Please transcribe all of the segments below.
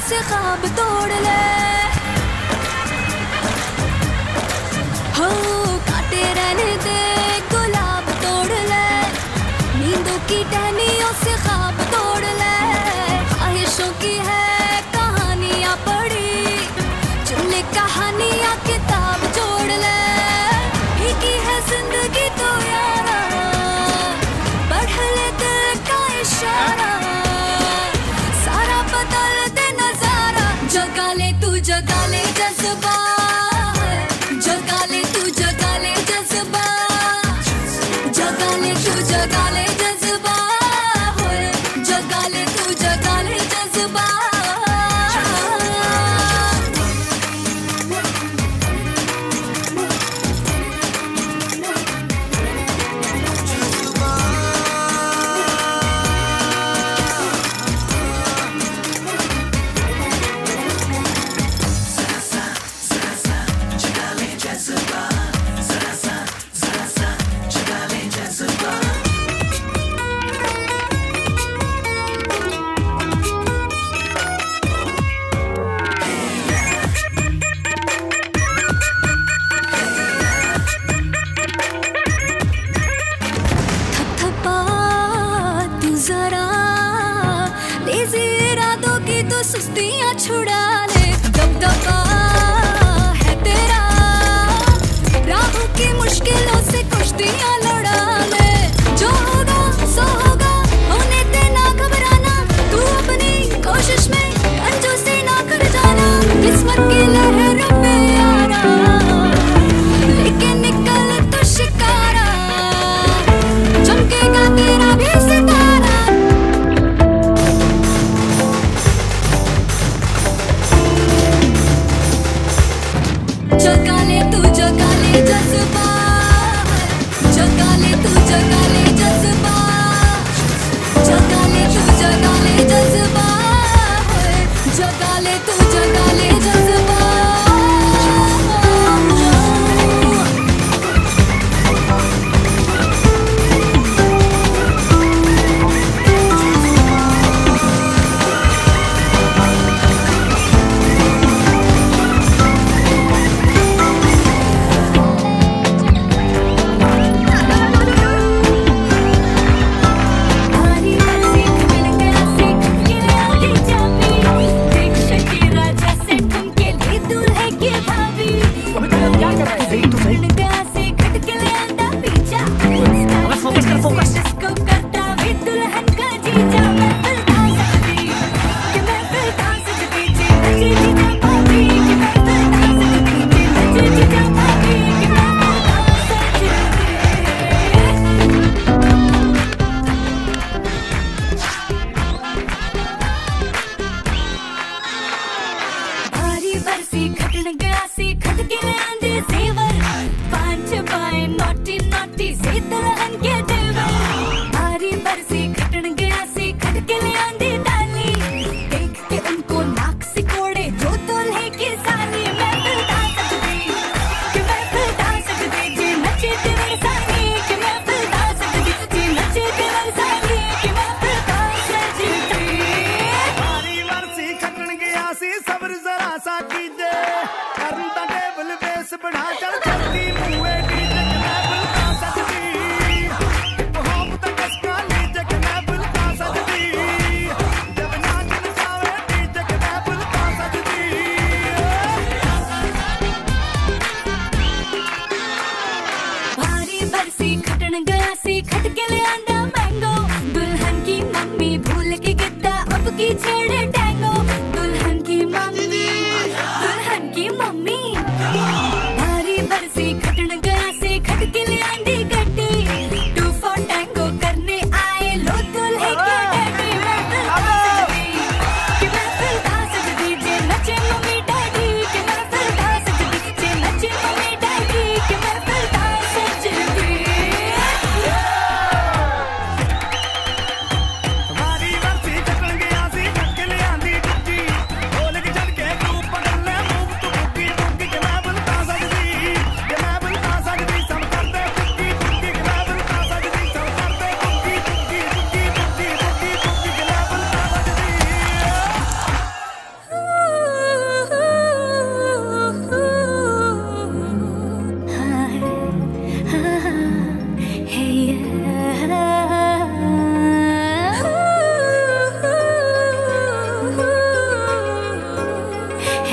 से ख्वाब तोड़ ले। हो काटे रहने दे गुलाब तोड़ ले, नींदों की टहनियों से ख्वाब तोड़ ले। ख्वाहिशों की है कहानियां पढ़ी, चुन ले कहानियां किताब जोड़ ले। भीगी है जिंदगी तो यारा, पढ़ ले दिल का इशारा, सारा बदल दे नजारा। जगा ले तू जगा ले जज्बा, जगा ले तू जगा ले जज्बा, जगा ले तू जगा ले जज्बा, जगा ले तू जगा ले जज्बा। सुस्तियाँ छुड़ा ले, दबदबा है तेरा, राहों की मुश्किलों से कुश्तियाँ लड़ा ले। जो होगा सो होगा, होने देना घबराना, तू अपनी कोशिश में कंजूसी ना कर जाना। किस्मत की लहरों पे यारा, लेके निकल तो शिकारा, चमकेगा तेरा भी सितारा। जगा ले तू जगा ले जज्बा, जगा ले तू जगा ले जज्बा, जगा ले तू जगा ले जज्बा, जगा ले तू जगा ले जज्बा।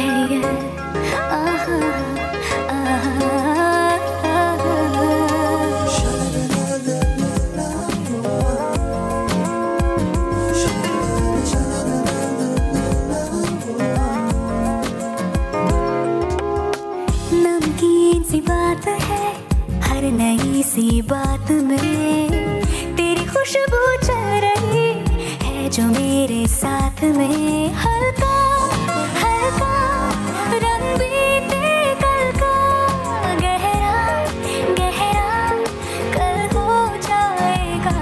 नमकीन सी बात है हर नई सी बात में, तेरी खुशबू चल रही है जो मेरे साथ में। हल्का हल्का रंग बीते कल का, गहरा गहरा कल हो जाएगा।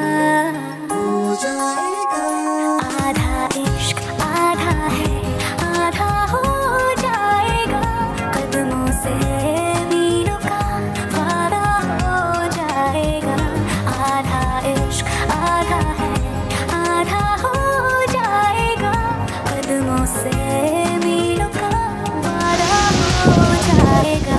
आधा इश्क आधा है, आधा हो जाएगा। कदमों से मीलों का वादा हो जाएगा। आधा इश्क आधा है, आधा हो जाएगा। कदमों से मीलों का वादा हो जाएगा।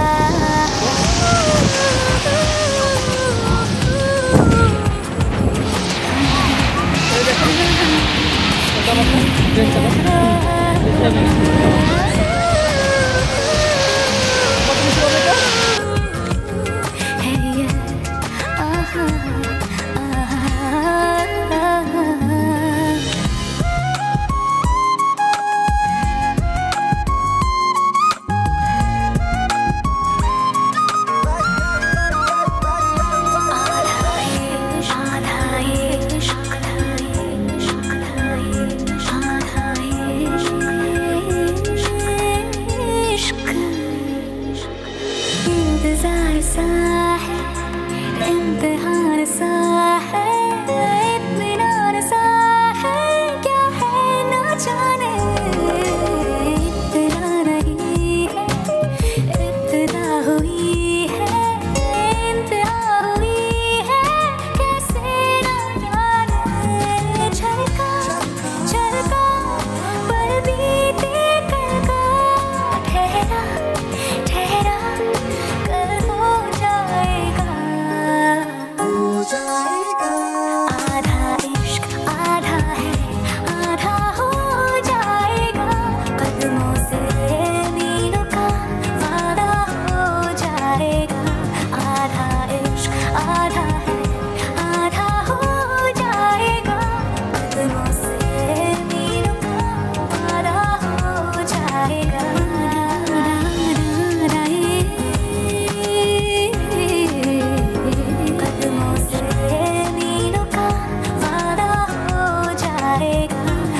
इंतजार सा है, इम्तिहान सा है, इत्मीनान सा है, क्या है ना जाने। इतना नहीं है, इब्तिदा हुई है, इंतहा हुई है, कैसे ना जाने। झलका झलका पल बीते कल का, ठहरा ठहरा कल हो जाएगा। आधा इश्क आधा है, आधा हो जाएगा। कदमों से मीलों का वादा हो जाएगा। आधा इश्क आधा है, आधा हो जाएगा। कदमों से मीलों का वादा हो जाएगा। कदमों से मीलों का वादा हो जाएगा।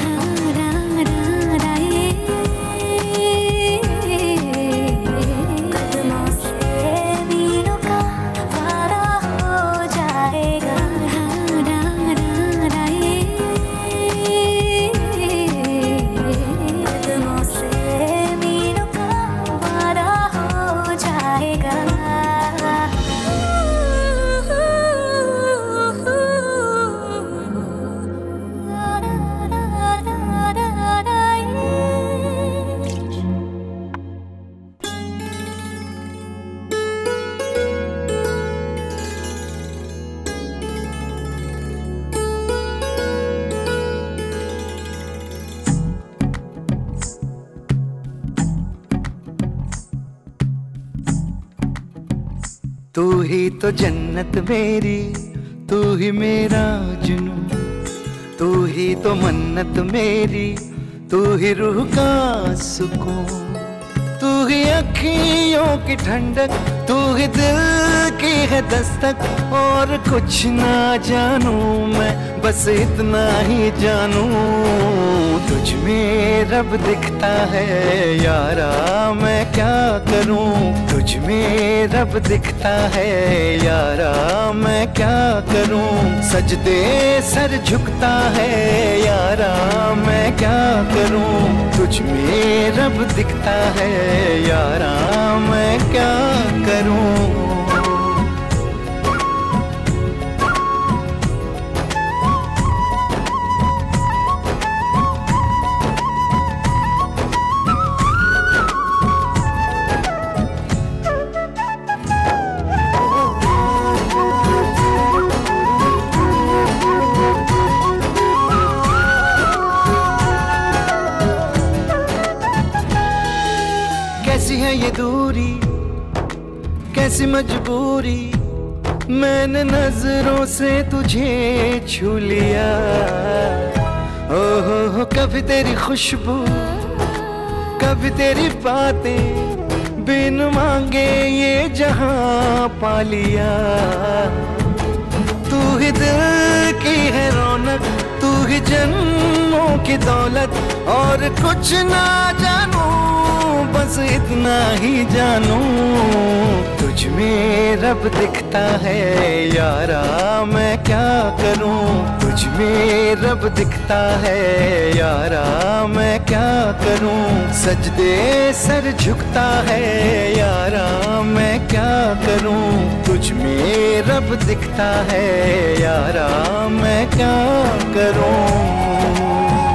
कदमों से मीलों का वादा हो जाएगा। कदमों से मीलों का वादा हो जाएगा। तू ही तो जन्नत मेरी, तू ही मेरा जुनून, तू ही तो मन्नत मेरी, तू ही रूह का सुकून। तू ही अखियों की ठंडक, तू ही दिल की है दस्तक। और कुछ ना जानू मैं, बस इतना ही जानू, तुझ में रब दिखता है यारा, मैं क्या करूं। तुझ में रब दिखता है यारा, मैं क्या करूं। सजदे सर झुकता है यारा, मैं क्या करूं। तुझ में रब दिखता है यारा, मैं क्या करूं। कैसी है ये दूरी, कैसी मजबूरी, मैंने नजरों से तुझे छू लिया। ओहो कभी तेरी खुशबू, कभी तेरी बातें, बिन मांगे ये जहां पा लिया। तू ही दिल की है रौनक, तू ही जन्मों की दौलत, और कुछ ना जानू बस इतना ही जानू, तुझ में रब दिखता है यारा मैं क्या करूं। तुझ में रब दिखता है यारा मैं क्या करूं। सजदे सर झुकता है यारा मैं क्या करूं। तुझ में रब दिखता है यारा मैं क्या करूं।